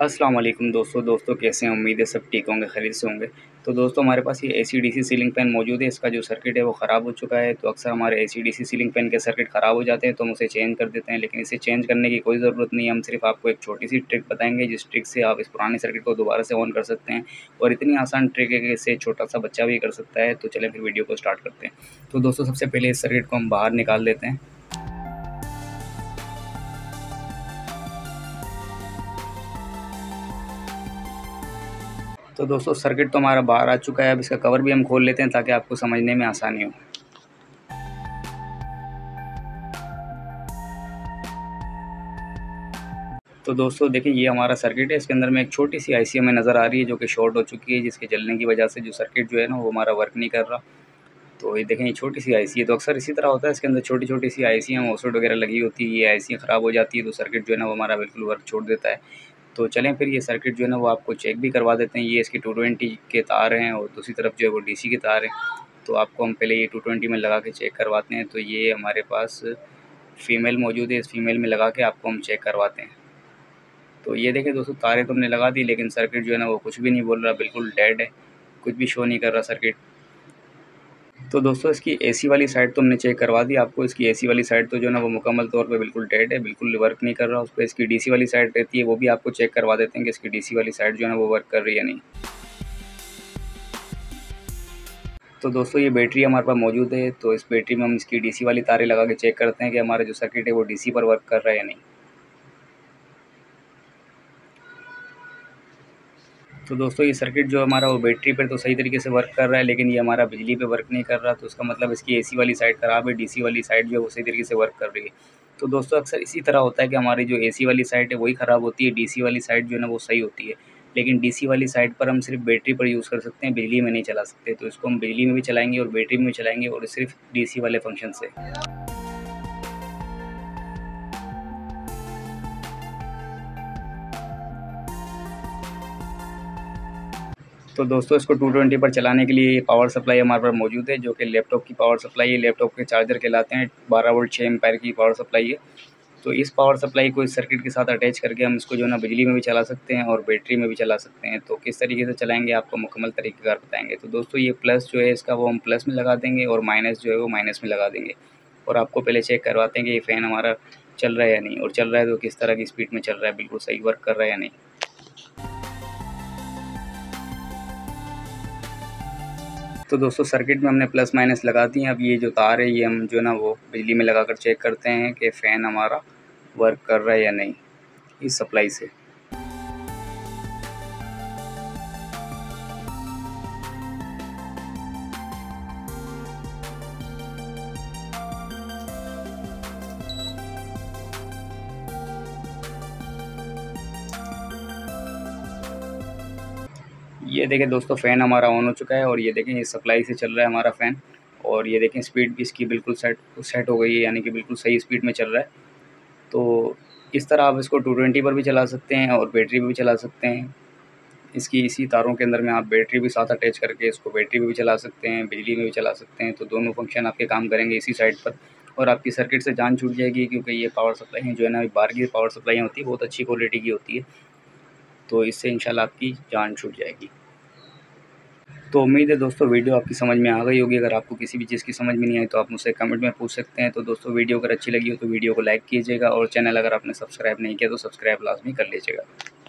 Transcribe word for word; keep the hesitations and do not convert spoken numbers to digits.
अस्सलाम वालेकुम दोस्तों दोस्तों कैसे हैं। उम्मीद है सब ठीक होंगे, खैरियत से होंगे। तो दोस्तों हमारे पास ये एसी डीसी सीलिंग फैन मौजूद है। इसका जो सर्किट है वो ख़राब हो चुका है। तो अक्सर हमारे एसी डीसी सीलिंग फैन के सर्किट ख़राब हो जाते हैं तो हम उसे चेंज कर देते हैं, लेकिन इसे चेंज करने की कोई ज़रूरत नहीं है। हम सिर्फ आपको एक छोटी सी ट्रिक बताएंगे जिस ट्रिक से आप इस पुराने सर्किट को दोबारा से ऑन कर सकते हैं। और इतनी आसान ट्रिक है कि इससे छोटा सा बच्चा भी कर सकता है। तो चलें फिर वीडियो को स्टार्ट करते हैं। तो दोस्तों सबसे पहले इस सर्किट को हम बाहर निकाल देते हैं। तो दोस्तों सर्किट तो हमारा बाहर आ चुका है। अब इसका कवर भी हम खोल लेते हैं ताकि आपको समझने में आसानी हो। तो दोस्तों देखिए ये हमारा सर्किट है। इसके अंदर में एक छोटी सी आईसी हमें नज़र आ रही है जो कि शॉर्ट हो चुकी है, जिसके जलने की वजह से जो सर्किट जो है ना वो हमारा वर्क नहीं कर रहा। तो ये देखें ये छोटी सी आईसी है। तो अक्सर इसी तरह होता है, इसके अंदर छोटी छोटी सी आईसी हैं मॉसफेट वगैरह लगी होती है। ये आईसी ख़राब हो जाती है तो सर्किट जो है ना वो हमारा बिल्कुल वर्क छोड़ देता है। तो चलें फिर ये सर्किट जो है ना वो आपको चेक भी करवा देते हैं। ये इसके टू ट्वेंटी के तार हैं और दूसरी तरफ जो है वो डीसी के तार हैं। तो आपको हम पहले ये टू ट्वेंटी में लगा के चेक करवाते हैं। तो ये हमारे पास फ़ीमेल मौजूद है, इस फीमेल में लगा के आपको हम चेक करवाते हैं। तो ये देखें दोस्तों तारें तो हमने लगा दी, लेकिन सर्किट जो है ना वो कुछ भी नहीं बोल रहा, बिल्कुल डेड है, कुछ भी शो नहीं कर रहा सर्किट। तो दोस्तों इसकी एसी वाली साइड तो हमने चेक करवा दी आपको। इसकी एसी वाली साइड तो जो है ना वो मुकम्मल तौर पे बिल्कुल डेड है, बिल्कुल वर्क नहीं कर रहा। उस पर इसकी डीसी वाली साइड रहती है, वो भी आपको चेक करवा देते हैं कि इसकी डीसी वाली साइड जो है ना वो वर्क कर रही है नहीं। तो दोस्तों ये बैटरी हमारे पास मौजूद है। तो इस बैटरी में हम इसकी डीसी वाली तारें लगा के चेक करते हैं कि हमारा जो सर्किट है वो डीसी पर वर्क कर रहा है या नहीं। तो दोस्तों ये सर्किट जो हमारा वो बैटरी पर तो सही तरीके से वर्क कर रहा है, लेकिन ये हमारा बिजली पे वर्क नहीं कर रहा। तो इसका मतलब इसकी एसी वाली साइड ख़राब है, डीसी वाली साइड जो है वो सही तरीके से वर्क कर रही है। तो दोस्तों अक्सर इसी तरह होता है कि हमारी जो एसी वाली साइड है वही ख़राब होती है, डीसी वाली साइड जो है ना वो सही होती है। लेकिन डीसी वाली साइड पर हम सिर्फ बैटरी पर यूज़ कर सकते हैं, बिजली में नहीं चला सकते। तो इसको हम बिजली में भी चलाएँगे और बैटरी में भी चलाएँगे, और सिर्फ डीसी वाले फंक्शन से। तो दोस्तों इसको टू ट्वेंटी पर चलाने के लिए ये पावर सप्लाई हमारे पास मौजूद है, जो कि लैपटॉप की पावर सप्लाई है। लैपटॉप के चार्जर कहलाते हैं। बारह वोल्ट छः एम्पायर की पावर सप्लाई है। तो इस पावर सप्लाई को इस सर्किट के साथ अटैच करके हम इसको जो है ना बिजली में भी चला सकते हैं और बैटरी में भी चला सकते हैं। तो किस तरीके से चलाएंगे आपको मुकम्मल तरीक़ेकार बताएंगे। तो दोस्तों ये प्लस जो है इसका वो हम प्लस में लगा देंगे और माइनस जो है वो माइनस में लगा देंगे। और आपको पहले चेक करवाते हैं कि ये फ़ैन हमारा चल रहा है या नहीं, और चल रहा है तो किस तरह की स्पीड में चल रहा है, बिल्कुल सही वर्क कर रहा है या नहीं। तो दोस्तों सर्किट में हमने प्लस माइनस लगा दी हैं। अब ये जो तार है ये हम जो है ना वो बिजली में लगाकर चेक करते हैं कि फ़ैन हमारा वर्क कर रहा है या नहीं इस सप्लाई से। ये देखें दोस्तों फ़ैन हमारा ऑन हो चुका है, और ये देखें ये सप्लाई से चल रहा है हमारा फ़ैन। और ये देखें स्पीड भी इसकी बिल्कुल सेट सेट हो गई है, यानी कि बिल्कुल सही स्पीड में चल रहा है। तो इस तरह आप इसको टू ट्वेंटी पर भी चला सकते हैं और बैटरी पर भी चला सकते हैं। इसकी इसी तारों के अंदर में आप बैटरी भी साथ अटैच करके इसको बैटरी में भी चला सकते हैं, बिजली में भी चला सकते हैं। तो दोनों फंक्शन आपके काम करेंगे इसी साइड पर, और आपकी सर्किट से जान छूट जाएगी, क्योंकि ये पावर सप्लाई जो है ना बाहर की पावर सप्लाई होती है बहुत अच्छी क्वालिटी की होती है। तो इससे इंशाल्लाह आपकी जान छूट जाएगी। तो उम्मीद है दोस्तों वीडियो आपकी समझ में आ गई होगी। अगर आपको किसी भी चीज़ की समझ में नहीं आई तो आप मुझसे कमेंट में पूछ सकते हैं। तो दोस्तों वीडियो अगर अच्छी लगी हो तो वीडियो को लाइक कीजिएगा, और चैनल अगर आपने सब्सक्राइब नहीं किया तो सब्सक्राइब लाजमी कर लीजिएगा।